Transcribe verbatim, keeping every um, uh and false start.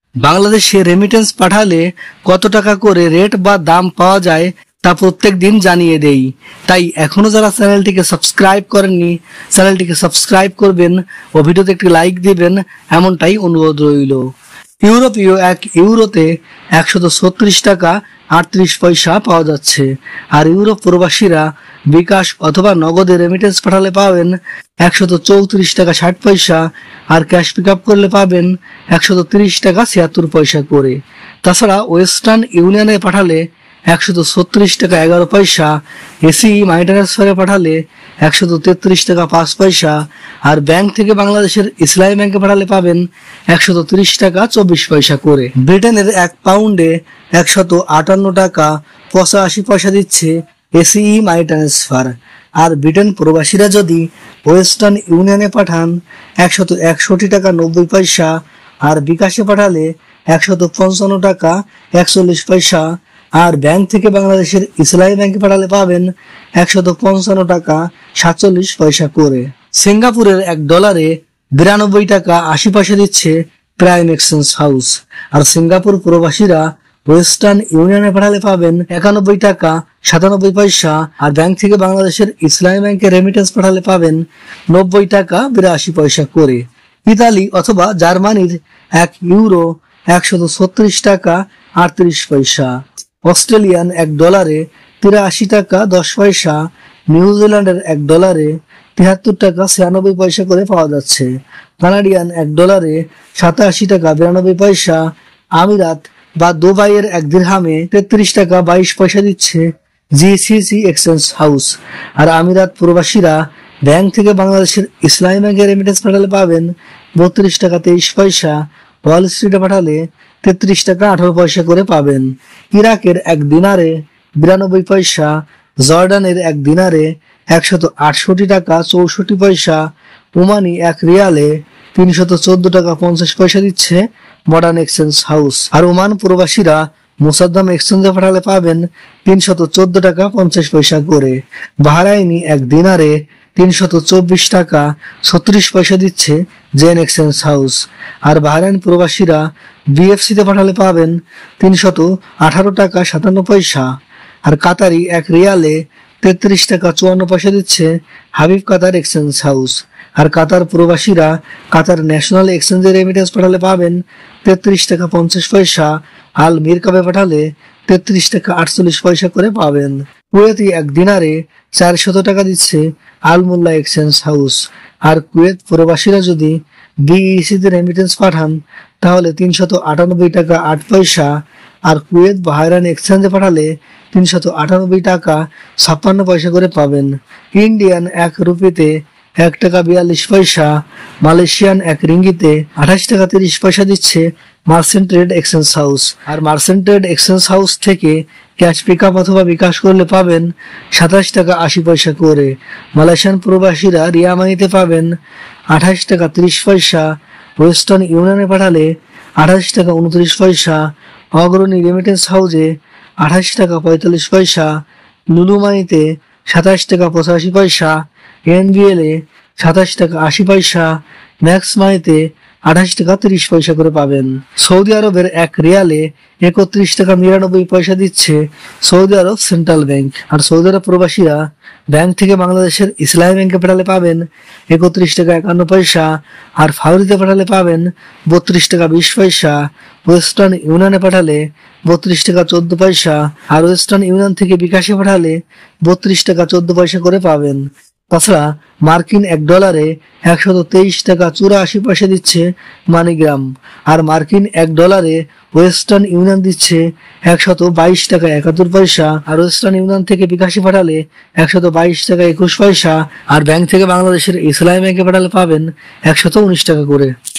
বাংলাদেশে রেমিটেন্স পাঠালে কত টাকা করে রেট বা দাম পাওয়া যায় তা প্রত্যেক দিন জানিয়ে দেই। তাই এখনো যারা চ্যানেলটিকে সাবস্ক্রাইব করেননি চ্যানেলটিকে সাবস্ক্রাইব করবেন ও ভিডিওতে একটি লাইক দিবেন, এমনটাই অনুরোধ রইল। ইউরোপীয় এক ইউরোতে একশত ছত্রিশ টাকা আটত্রিশ পয়সা পাওয়া যাচ্ছে। আর ইউরোপ প্রবাসীরা বিকাশ অথবা নগদে রেমিটেন্স পাঠালে পাবেন একশত চৌত্রিশ টাকা ষাট পয়সা, আর ক্যাশ পিক আপ করলে পাবেন একশত তিরিশ টাকা ছিয়াত্তর পয়সা করে। তাছাড়া ওয়েস্টার্ন ইউনিয়নে পাঠালে একশত ছত্রিশ টাকা এগারো পয়সা, এসি মানি ট্রান্সফারে পাঠালে একশত তেত্রিশ টাকা পাঁচ পয়সা, আর ব্যাংক থেকে বাংলাদেশের ইসলামী ব্যাংকে পাঠালে পাবেন একশত তিরিশ টাকা চব্বিশ পয়সা করে। ব্রিটেনের এক পাউন্ডে একশত আটান্ন টাকা পঁচাশি পয়সা দিচ্ছে এসিই মানি ট্রান্সফার। আর ব্রিটেন প্রবাসীরা যদি ওয়েস্টার্ন ইউনিয়নে পাঠান একশত একষট্টি টাকা নব্বই পয়সা, আর বিকাশে পাঠালে একশত পঞ্চান্ন টাকা একচল্লিশ পয়সা, আর ব্যাংক থেকে বাংলাদেশের ইসলামী ব্যাংকে পাঠালে পাবেন একশত পঞ্চান্ন টাকা সাতচল্লিশ পয়সা করে। সিঙ্গাপুরের এক ডলারে বিরানব্বই টাকা আশি পয়সা দিচ্ছে প্রাইম এক্সচেঞ্জ হাউস। আর সিঙ্গাপুর প্রবাসীরা ওয়েস্টার্ন ইউনিয়নে পাঠালে পাবেন একানব্বই টাকা সাতানব্বই পয়সা, আর ব্যাংক থেকে বাংলাদেশের ইসলামী ব্যাংকে রেমিটেন্স পাঠালে পাবেন নব্বই টাকা বিরাশি পয়সা করে। ইতালি অথবা জার্মানির এক ইউরো একশত ছত্রিশ টাকা আটত্রিশ পয়সা। অস্ট্রেলিয়ান এক ডলারে তিরাশি টাকা দশ পয়সা, নিউজিল্যান্ডের এক ডলারে তিয়াত্তর টাকা ছিয়ানব্বই পয়সা করে পাওয়া যাচ্ছে। কানাডিয়ান এক ডলারে সাতাশি টাকা বিরানব্বই পয়সা। আমিরাত বা দুবাইয়ের এক দিরহামে তেত্রিশ টাকা বাইশ পয়সা দিচ্ছে জিসিসি এক্সচেঞ্জ হাউস। আর আমিরাত প্রবাসীরা ব্যাংক থেকে বাংলাদেশের ইসলামী ব্যাংকে রেমিটেন্স পাঠালে পাবেন বত্রিশ টাকা তেইশ পয়সা, ওয়াল স্ট্রিটে পাঠালে তেত্রিশ টাকা আঠারো পয়সা করে পাবেন। ইরাকের এক দিনারে বিরানব্বই পয়সা, জর্ডানের এক দিনারে একশত আটষট্টি টাকা চৌষট্টি পয়সা, ওমানি এক রিয়ালে তিনশত চোদ্দ টাকা পঞ্চাশ পয়সা দিচ্ছে মডার্ন এক্সচেঞ্জ হাউস। আর ওমান প্রবাসীরা মোসাদ্দাম এক্সচেঞ্জে পাঠালে পাবেন তিনশত চোদ্দ টাকা পঞ্চাশ পয়সা করে। বাহরাইনি এক দিনারে তিনশত চব্বিশ টাকা ছত্রিশ পয়সা দিচ্ছে জেন এক্সচেঞ্জ হাউস। আর বাহরাইন প্রবাসীরা বিএফসিতে পাঠালে পাবেন তিনশত আঠারো টাকা সাতান্ন পয়সা। আর কাতারি এক রিয়ালে তেত্রিশ টাকা চুয়ান্ন পয়সা দিচ্ছে হাবিব কাতার এক্সচেঞ্জ হাউস। আর কাতার প্রবাসীরা কাতার ন্যাশনাল এক্সচেঞ্জে রেমিটেন্স পাঠালে পাবেন তেত্রিশ টাকা পঞ্চাশ পয়সা, আল মিরকাবে পাঠালে তেত্রিশ টাকা আটচল্লিশ পয়সা করে পাবেন। কুয়েতি এক দিনারে চারশত টাকা দিচ্ছে আল মোল্লা এক্সচেঞ্জ হাউস। আর কুয়েত প্রবাসীরা যদি বিইসিতে রেমিটেন্স পাঠান তাহলে তিনশত আটানব্বই টাকা আট পয়সা, আর কুয়েত বাহরাইন এক্সচেঞ্জে পাঠালে তিনশত আটানব্বই টাকা ছাপ্পান্ন পয়সা করে পাবেন। ইন্ডিয়ান এক রুপিতে এক টাকা বিয়াল্লিশ পয়সা, মালয়েশিয়ান এক রিঙ্গিতে আঠাশ টাকা তিরিশ পয়সা দিচ্ছে মার্চেন্ট ট্রেড এক্সচেঞ্জ হাউস। আর মার্চেন্ট ট্রেড এক্সচেঞ্জ হাউস থেকে ক্যাশ পিক আপ অথবা বিকাশ করলে পাবেন সাতাশ টাকা আশি পয়সা করে। মালয়েশিয়ান প্রবাসীরা রিয়া মানিতে পাবেন আঠাশ টাকা তিরিশ পয়সা, ওয়েস্টার্ন ইউনিয়নে পাঠালে আঠাশ টাকা উনত্রিশ পয়সা, অগ্রণী রেমিটেন্স হাউসে আঠাশ টাকা পঁয়তাল্লিশ পয়সা, লুলু মানিতে সাতাশ টাকা পঁচাশি পয়সা, এনবিএল এ সাতাশ টাকা আশি পয়সা, ম্যাক্স মানিতে আঠাশ টাকা তিরিশ পয়সা করে পাবেন। সৌদি আরবের এক রিয়ালে একত্রিশ টাকা নিরানব্বই পয়সা দিচ্ছে সৌদি আরব সেন্ট্রাল ব্যাংক। আর সৌদি আরব প্রবাসীরা ব্যাংক থেকে বাংলাদেশের ইসলামী ব্যাংকে পাঠালে পাবেন একত্রিশ টাকা একান্ন পয়সা, আর ফাউরিতে পাঠালে পাবেন বত্রিশ টাকা বিশ পয়সা, ওয়েস্টার্ন ইউনিয়নে পাঠালে বত্রিশ টাকা চোদ্দ পয়সা, আর ওয়েস্টার্ন ইউনিয়ন থেকে বিকাশে পাঠালে বত্রিশ টাকা চোদ্দ পয়সা করে পাবেন। তাছাড়া মার্কিন এক ডলারে একশত তেইশ টাকা চুরাশি পয়সা দিচ্ছে মানিগ্রাম। আর মার্কিন এক ডলারে ওয়েস্টার্ন ইউনিয়ন দিচ্ছে একশত বাইশ টাকা একাত্তর পয়সা, আর ওয়েস্টার্ন ইউনিয়ন থেকে বিকাশে পাঠালে একশত বাইশ টাকা একুশ পয়সা, আর ব্যাংক থেকে বাংলাদেশের ইসলামী ব্যাংকে পাঠালে পাবেন একশত উনিশ টাকা করে।